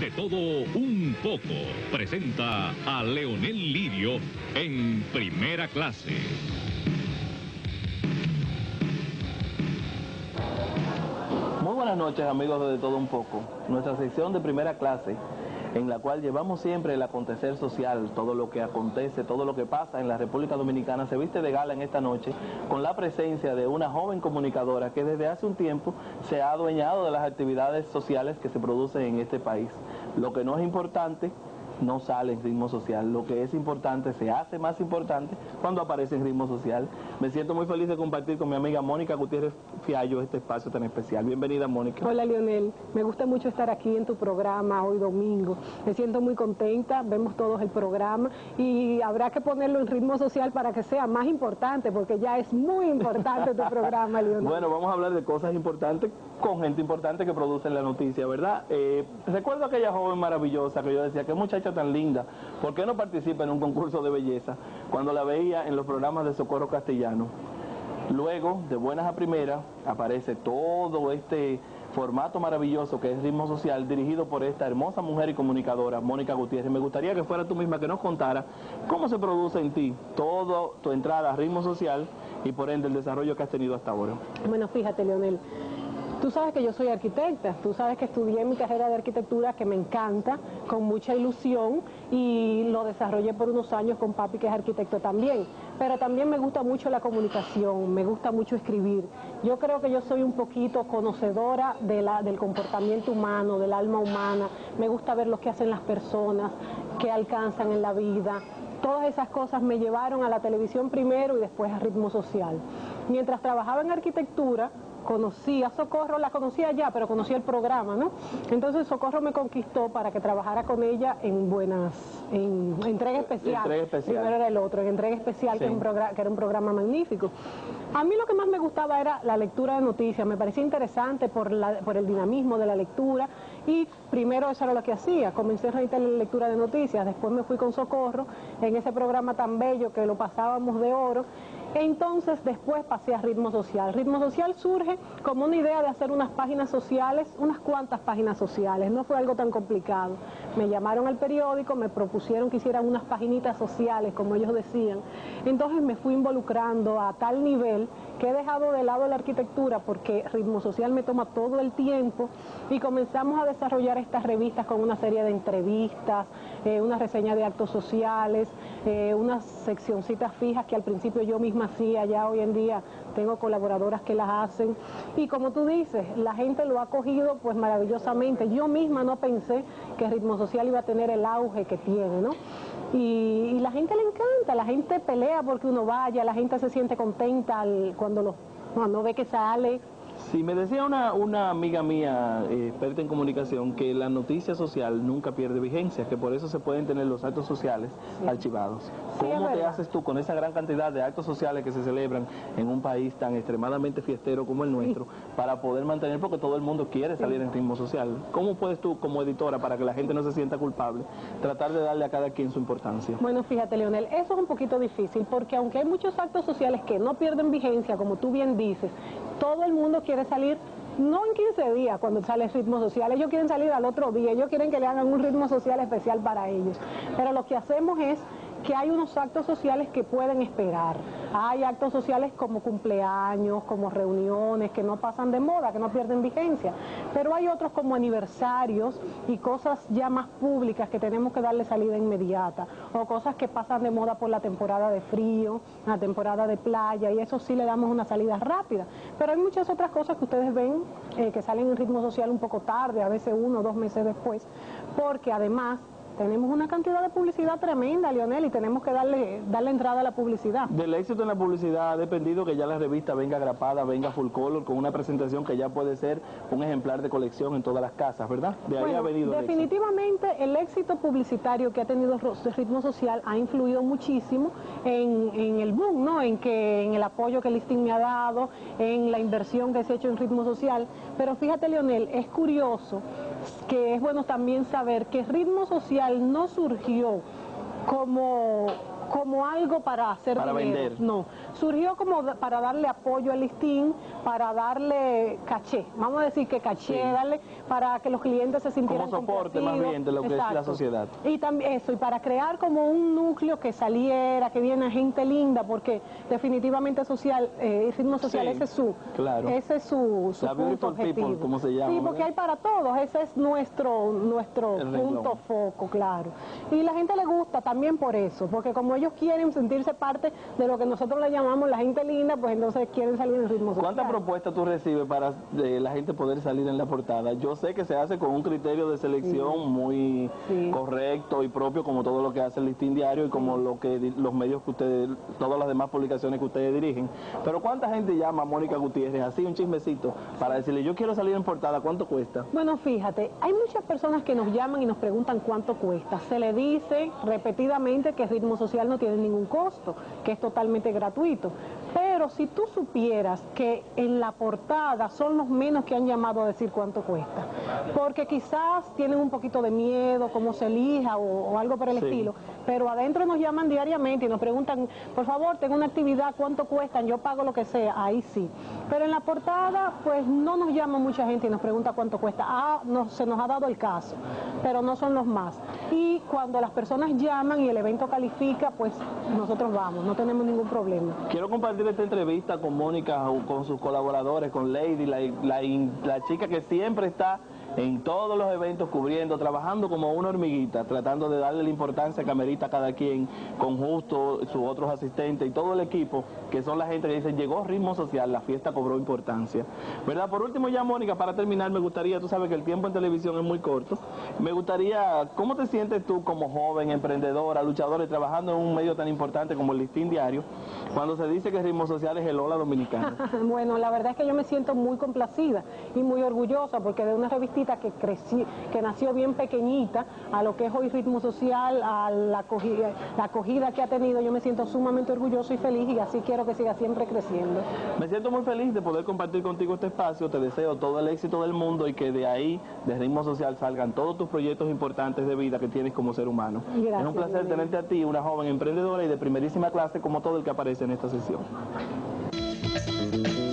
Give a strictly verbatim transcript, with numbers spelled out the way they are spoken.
De todo un poco, presenta a Leonel Lirio en Primera Clase. Muy buenas noches, amigos de De Todo Un Poco. Nuestra sección de Primera Clase, en la cual llevamos siempre el acontecer social, todo lo que acontece, todo lo que pasa en la República Dominicana, se viste de gala en esta noche con la presencia de una joven comunicadora que desde hace un tiempo se ha adueñado de las actividades sociales que se producen en este país. Lo que no es importante no sale en Ritmo Social, lo que es importante se hace más importante cuando aparece en Ritmo Social. Me siento muy feliz de compartir con mi amiga Mónica Gutiérrez Fiallo este espacio tan especial. Bienvenida, Mónica. Hola, Leonel, me gusta mucho estar aquí en tu programa hoy domingo, me siento muy contenta, vemos todos el programa y habrá que ponerlo en Ritmo Social para que sea más importante, porque ya es muy importante tu programa, Leonel. Bueno, vamos a hablar de cosas importantes con gente importante que producen la noticia, ¿verdad? Eh, recuerdo aquella joven maravillosa que yo decía, qué muchacha tan linda, ¿por qué no participa en un concurso de belleza? Cuando la veía en los programas de Socorro Castellano. Luego, de buenas a primeras, aparece todo este formato maravilloso que es Ritmo Social, dirigido por esta hermosa mujer y comunicadora, Mónica Gutiérrez. Me gustaría que fuera tú misma que nos contara cómo se produce en ti toda tu entrada a Ritmo Social y por ende el desarrollo que has tenido hasta ahora. Bueno, fíjate, Leonel, tú sabes que yo soy arquitecta, tú sabes que estudié mi carrera de arquitectura, que me encanta, con mucha ilusión, y lo desarrollé por unos años con papi, que es arquitecto también. Pero también me gusta mucho la comunicación, me gusta mucho escribir. Yo creo que yo soy un poquito conocedora de la, del comportamiento humano, del alma humana. Me gusta ver lo que hacen las personas, qué alcanzan en la vida. Todas esas cosas me llevaron a la televisión primero y después a Ritmo Social. Mientras trabajaba en arquitectura, conocí a Socorro, la conocía ya, pero conocía el programa, ¿no? Entonces Socorro me conquistó para que trabajara con ella en buenas, en entrega especial. Entrega especial. Primero era el otro, en entrega especial, sí. que, era un programa, que era un programa magnífico. A mí lo que más me gustaba era la lectura de noticias, me parecía interesante por, la, por el dinamismo de la lectura, y primero eso era lo que hacía, comencé a realizar la lectura de noticias, después me fui con Socorro en ese programa tan bello que lo pasábamos de oro. Entonces después pasé a Ritmo Social. Ritmo Social surge como una idea de hacer unas páginas sociales, unas cuantas páginas sociales, no fue algo tan complicado. Me llamaron al periódico, me propusieron que hicieran unas paginitas sociales, como ellos decían. Entonces me fui involucrando a tal nivel que he dejado de lado la arquitectura porque Ritmo Social me toma todo el tiempo, y comenzamos a desarrollar estas revistas con una serie de entrevistas, eh, una reseña de actos sociales, eh, unas seccioncitas fijas que al principio yo misma hacía, ya hoy en día tengo colaboradoras que las hacen, y como tú dices, la gente lo ha cogido pues maravillosamente. Yo misma no pensé que Ritmo Social iba a tener el auge que tiene, ¿no? Y, y la gente le encanta, la gente pelea porque uno vaya, la gente se siente contenta al, cuando, lo, cuando ve que sale. Sí, me decía una, una amiga mía, eh, experta en comunicación, que la noticia social nunca pierde vigencia, que por eso se pueden tener los actos sociales sí. archivados. Sí, ¿Cómo te haces tú con esa gran cantidad de actos sociales que se celebran en un país tan extremadamente fiestero como el nuestro, sí. para poder mantener, porque todo el mundo quiere salir sí. en Ritmo Social? ¿Cómo puedes tú, como editora, para que la gente no se sienta culpable, tratar de darle a cada quien su importancia? Bueno, fíjate, Leonel, eso es un poquito difícil, porque aunque hay muchos actos sociales que no pierden vigencia, como tú bien dices, todo el mundo quiere salir, no en quince días cuando sale Ritmo Social, ellos quieren salir al otro día, ellos quieren que le hagan un Ritmo Social especial para ellos. Pero lo que hacemos es que hay unos actos sociales que pueden esperar. Hay actos sociales como cumpleaños, como reuniones, que no pasan de moda, que no pierden vigencia. Pero hay otros como aniversarios y cosas ya más públicas que tenemos que darle salida inmediata. O cosas que pasan de moda por la temporada de frío, la temporada de playa, y eso sí le damos una salida rápida. Pero hay muchas otras cosas que ustedes ven eh, que salen en Ritmo Social un poco tarde, a veces uno o dos meses después, porque además tenemos una cantidad de publicidad tremenda, Leonel, y tenemos que darle, darle entrada a la publicidad. Del éxito en la publicidad ha dependido que ya la revista venga grapada, venga full color, con una presentación que ya puede ser un ejemplar de colección en todas las casas, ¿verdad? De ahí bueno, ha venido el definitivamente éxito. El éxito publicitario que ha tenido Ritmo Social ha influido muchísimo en, en el boom, ¿no? En, que, en el apoyo que el listing me ha dado, en la inversión que se ha hecho en Ritmo Social. Pero fíjate, Leonel, es curioso que es bueno también saber que Ritmo Social no surgió como, como algo para hacer para dinero. vender. No, surgió como para darle apoyo al listín, para darle caché, vamos a decir que caché, sí. darle para que los clientes se sintieran como soporte más bien de lo que Exacto. es la sociedad. Y también eso, y para crear como un núcleo que saliera, que viene gente linda, porque definitivamente social, eh, ritmo social, sí, ese es su, claro. ese es su, su la punto objetivo. People, como se llama, sí, porque ¿verdad? Hay para todos, ese es nuestro, nuestro punto foco, claro. Y la gente le gusta también por eso, porque como ellos quieren sentirse parte de lo que nosotros le llamamos la gente linda, pues entonces quieren salir en ritmo social. ¿Cuántas propuestas tú recibes para de la gente poder salir en la portada? Yo sé que se hace con un criterio de selección sí. muy sí. correcto y propio, como todo lo que hace el Listín Diario y como sí. lo que los medios que ustedes, todas las demás publicaciones que ustedes dirigen. Pero ¿cuánta gente llama a Mónica Gutiérrez, así un chismecito, para decirle, yo quiero salir en portada, ¿cuánto cuesta? Bueno, fíjate, hay muchas personas que nos llaman y nos preguntan cuánto cuesta. Se le dice repetidamente que Ritmo Social no tiene ningún costo, que es totalmente gratuito. Pero si tú supieras que en la portada son los menos que han llamado a decir cuánto cuesta, porque quizás tienen un poquito de miedo, cómo se elija o, o algo por el sí. estilo, pero adentro nos llaman diariamente y nos preguntan, por favor, tengo una actividad, ¿cuánto cuestan? Yo pago lo que sea, ahí sí. Pero en la portada, pues no nos llama mucha gente y nos pregunta cuánto cuesta. Ah, no, se nos ha dado el caso, pero no son los más. Y cuando las personas llaman y el evento califica, pues nosotros vamos, no tenemos ningún problema. Quiero compartir esta entrevista con Mónica, con sus colaboradores, con Lady, la, la, la chica que siempre está en todos los eventos cubriendo, trabajando como una hormiguita, tratando de darle la importancia que amerita a cada quien, con Justo, sus otros asistentes y todo el equipo, que son la gente que dicen, llegó Ritmo Social, la fiesta cobró importancia, ¿verdad? Por último ya, Mónica, para terminar, me gustaría, tú sabes que el tiempo en televisión es muy corto, me gustaría, ¿cómo te sientes tú como joven, emprendedora, luchadora y trabajando en un medio tan importante como el Listín Diario, cuando se dice que Ritmo Social es el Ola dominicano? Bueno, la verdad es que yo me siento muy complacida y muy orgullosa, porque de una revista que crecí, que nació bien pequeñita, a lo que es hoy Ritmo Social, a la acogida, la acogida que ha tenido, yo me siento sumamente orgulloso y feliz, y así quiero que siga siempre creciendo. Me siento muy feliz de poder compartir contigo este espacio, te deseo todo el éxito del mundo y que de ahí, de Ritmo Social, salgan todos tus proyectos importantes de vida que tienes como ser humano. Gracias, es un placer tenerte a ti, una joven emprendedora y de primerísima clase como todo el que aparece en esta sesión.